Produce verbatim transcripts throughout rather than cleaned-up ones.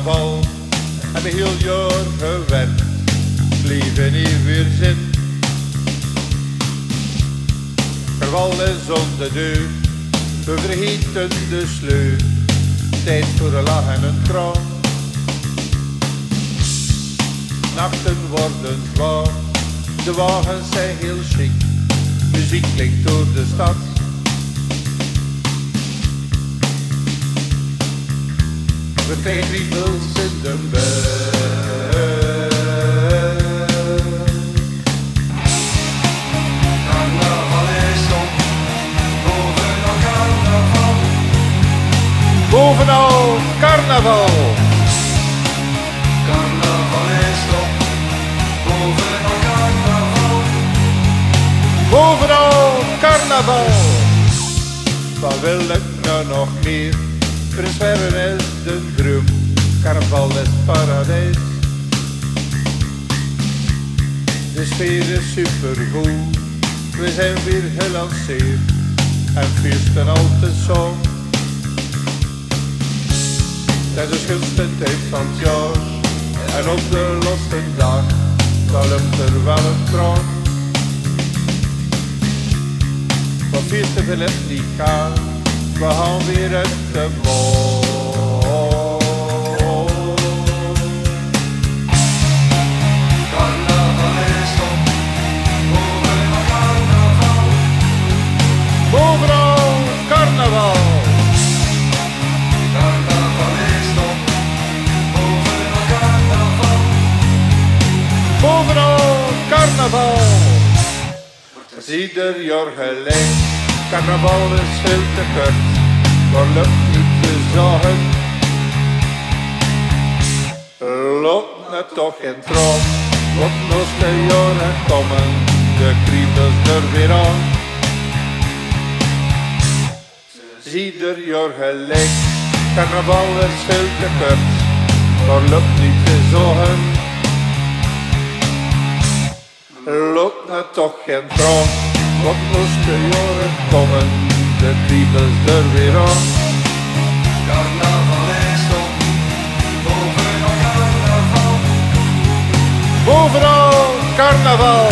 carnaval en heel jaar gewerkt, leven hier weer zin. Carnaval is om de deur, we vergeten de sleur, tijd voor een lach en een traan. Nachten worden zwaar, de wagens zijn heel chic, muziek klinkt door de stad. We krijgen kriebels in de buik. Carnaval is op, bovenal carnaval. Bovenal carnaval. Carnaval is op, bovenal carnaval. Bovenal carnaval. Wat wil ik nou nog meer? Versperren is de droom, carnaval is paradijs. De sfeer is supergoed, we zijn weer gelanceerd en feesten altijd zo. Tijdens de schönste tijd van het jaar en op de laatste dag, dan lukt er wel een traan. Wat feesten wil het niet gaan, we gaan weer uit de mol. Carnaval is op, bovenal carnaval. Bovenal carnaval. Carnaval is op, bovenal carnaval. Bovenal carnaval. Het is ieder jaar gelijk, carnaval is veel te kort, maar lukt niet te zorgen. Loopt net toch in trouw, wat nog de jaren komen, de kriebels er weer aan. Het is ieder jaar gelijk, carnaval is veel te kort, maar lukt niet te zorgen. Loopt net toch geen trouw, wat moest de jaren komen, de kriebels er weer aan. Carnaval is op, bovenal carnaval. Bovenal carnaval.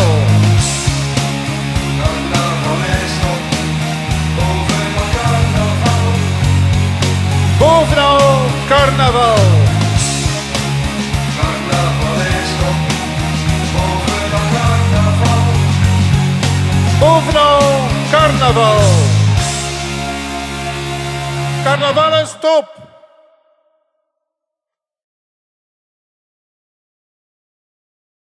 Carnaval is op, bovenal carnaval. Bovenal carnaval. Carnaval is op, bovenal carnaval. Bovenal carnaval. Carnaval is top.